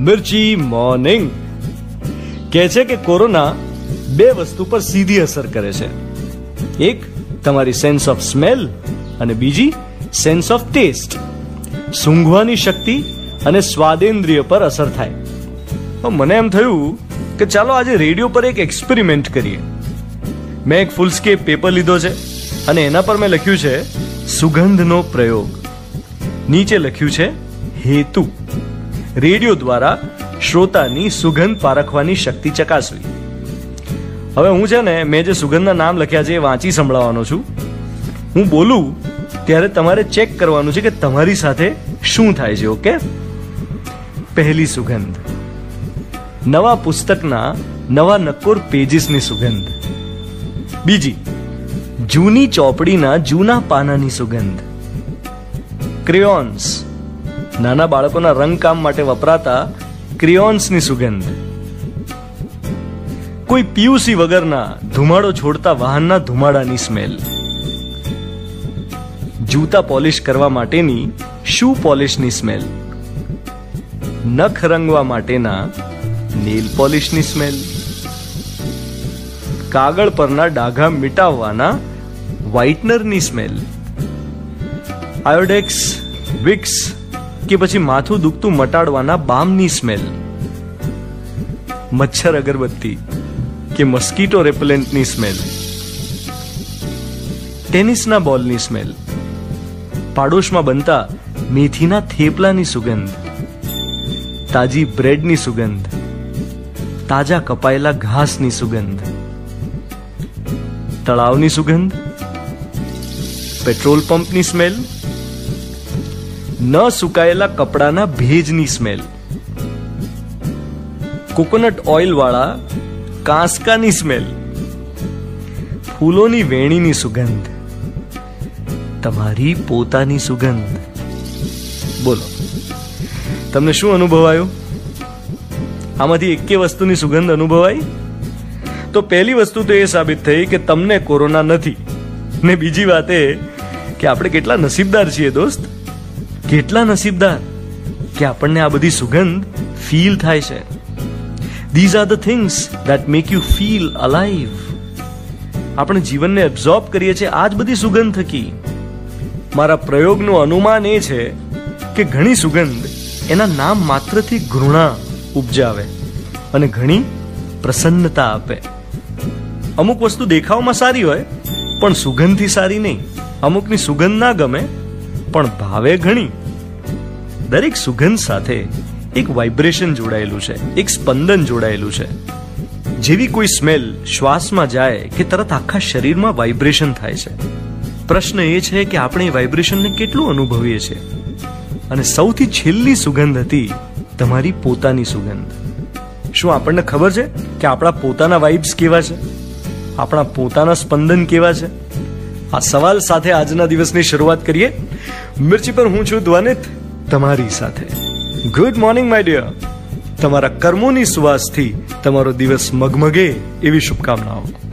મિર્ચી morning કહે છે કે કોરોના બે વસ્તુ પર સીધી અસર કરે છે. એક તમારી સેન્સ ઓફ સ્મેલ અને બીજી સેન્સ ઓફ ટેસ્ટ. સૂંઘવાની શક્તિ અને સ્વાદેન્દ્રિય પર અસર થાય. મને એમ થયું કે ચાલો આજે રેડિયો પર એક એક્સપેરિમેન્ટ કરીએ. મેં એક ફૂલસ્કેપ પેપર લીધો છે અને એના પર મેં લખ્યું છે સુગંધનો પ્રયોગ. નીચે લખ્યું છે હેતુ. રેડિયો દ્વારા શ્રોતાની સુગંધ પારખવાની શક્તિ ચકાસવી. હવે હું છે ને મેં જે સુગંધના નામ લખ્યા છે એ વાંચી સંભળાવવાનો છું. હું બોલું ત્યારે તમારે ચેક કરવાનું છે કે તમારી સાથે શું થાય છે. ઓકે? પહેલી સુગંધ, નવા પુસ્તકના નવા નક્કોર પેજીસની સુગંધ. બીજી, જૂની ચોપડીના જૂના પાનાની સુગંધ. ક્રેયોન્સ, નાના બાળકોના રંગકામ માટે વપરાતા ક્રેયોન્સની સુગંધ. કોઈ પીયુસી વગરના ધુમાડો છોડતા વાહનના ધુમાડાની સ્મેલ. જૂતા પોલિશ કરવા માટેની શૂ પોલિશની સ્મેલ. નખ રંગવા માટેના નેલ પોલિશની સ્મેલ. કાગળ પરના ડાઘા મિટાવવાના વ્હાઇટનરની સ્મેલ. આયોડેક્સ, વિક્સ કે પછી માથું દુખતું મટાડવાના બામની સ્મેલ. મચ્છર અગરબત્તી કે મસ્કીટો રેપેલેન્ટની સ્મેલ. ટેનિસના બોલની સ્મેલ. પાડોશમાં બનતા મેથીના થેપલાની સુગંધ. તાજી બ્રેડની સુગંધ. તાજા કપાયેલા ઘાસની સુગંધ. તળાવની સુગંધ. પેટ્રોલ પંપની સ્મેલ. ન સુકાયેલા કપડાના ભેજની સ્મેલ. કોકોનટ ઓઇલ વાળા કાંસકાની સ્મેલ. ફૂલોની વેણીની સુગંધ. તમારી પોતાની સુગંધ. બોલો, તમને શું અનુભવાયું? આમાંથી એકે વસ્તુની સુગંધ અનુભવાઈ? તો પહેલી વસ્તુ તો એ સાબિત થઈ કે તમને કોરોના નથી. ને બીજી વાત એ કે આપણે કેટલા નસીબદાર છીએ દોસ્ત. કેટલા નસીબદાર કે આપણને આ બધી સુગંધ ફીલ થાય છે. These are the things that make you feel alive. આપણે જીવનને એબ્ઝોર્બ કરીએ છીએ આ જ બધી સુગંધ થકી. મારા પ્રયોગનું અનુમાન એ છે કે ઘણી સુગંધ એના નામ માત્રથી ઘૃણા ઉપજાવે અને ઘણી પ્રસન્નતા આપે. અમુક વસ્તુ દેખાવમાં સારી હોય પણ સુગંધથી સારી નહીં. અમુકની સુગંધ ના ગમે પણ ભાવે ઘણી. દરેક સુગંધ સાથે એક વાઇબ્રેશન જોડાયેલું છે, એક સ્પંદન જોડાયેલું છે. જેવી કોઈ સ્મેલ શ્વાસમાં જાય કે તરત આખા શરીરમાં વાઇબ્રેશન થાય છે. પ્રશ્ન એ છે કે આપણે એ વાઇબ્રેશનને કેટલું અનુભવીએ છીએ. અને સૌથી છેલ્લી સુગંધ હતી તમારી પોતાની સુગંધ. શું આપણને ખબર છે કે આપણા પોતાના વાઇબ્સ કેવા છે? આપણા પોતાના સ્પંદન કેવા છે? આ સવાલ સાથે આજના દિવસની શરૂઆત કરીએ. મિર્ચી પર હું છું ધ્વનિત તમારી સાથે. Good morning my dear. તમારા કર્મોની સુવાસથી તમારો દિવસ મગમગે એવી શુભકામનાઓ.